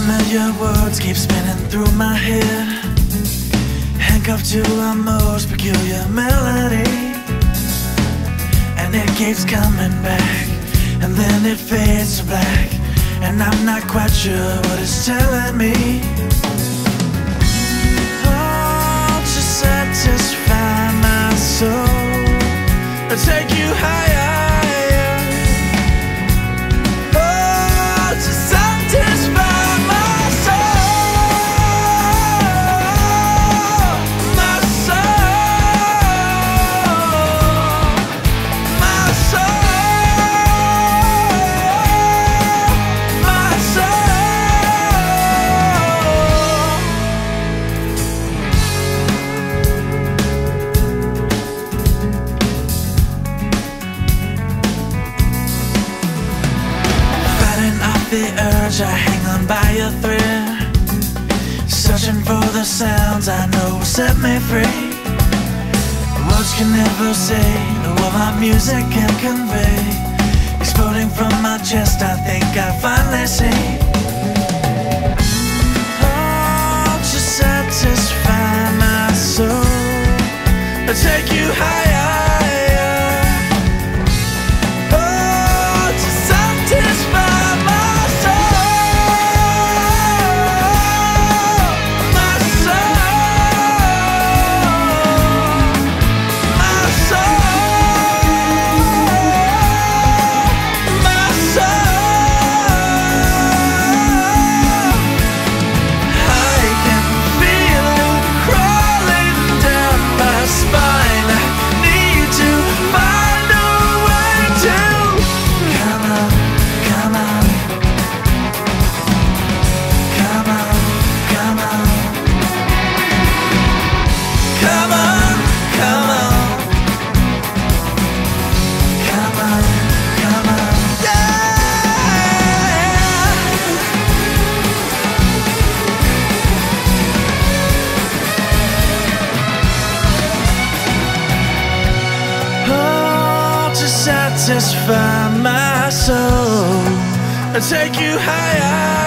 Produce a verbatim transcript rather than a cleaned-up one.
Familiar words keep spinning through my head, handcuffed to a most peculiar melody, and it keeps coming back, and then it fades to black, and I'm not quite sure what it's telling me. Oh, to satisfy my soul, I'll take you higher. The urge, I hang on by a thread, searching for the sounds I know will set me free. Words can never say what my music can convey. Exploding from my chest, I think I finally see. Oh, to satisfy my soul, I'll take you higher. Oh, to satisfy satisfy my soul, I'll take you higher.